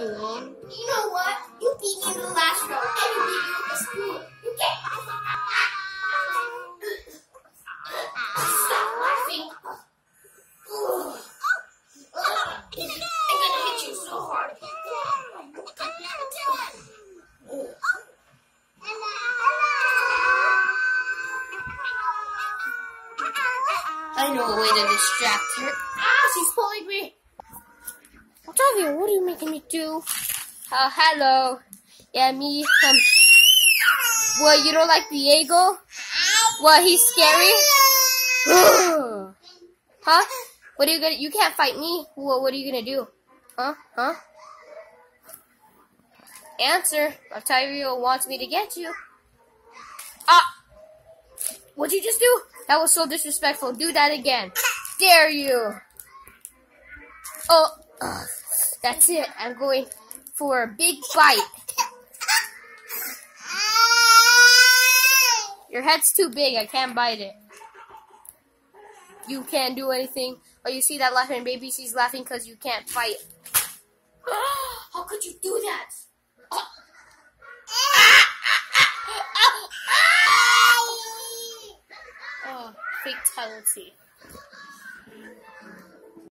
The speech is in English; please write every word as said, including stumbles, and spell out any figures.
man. You know what? You beat me in the last round, and you beat me with the spoon. You can't stop laughing. I'm gonna hit you so hard. I know a way to distract her. Ah, she's pulling me. Octavio, what are you making me do? Uh, hello. Yeah, me. Um, what, you don't like Diego? What, he's scary? Huh? What are you gonna, you can't fight me. What, what are you gonna do? Huh? Huh? Answer. Octavio wants me to get you. Ah! What'd you just do? That was so disrespectful. Do that again. Dare you. Oh, uh, that's it. I'm going for a big bite. Your head's too big. I can't bite it. You can't do anything. Oh, you see that laughing baby? She's laughing because you can't fight. How could you do that? Oh, fatality.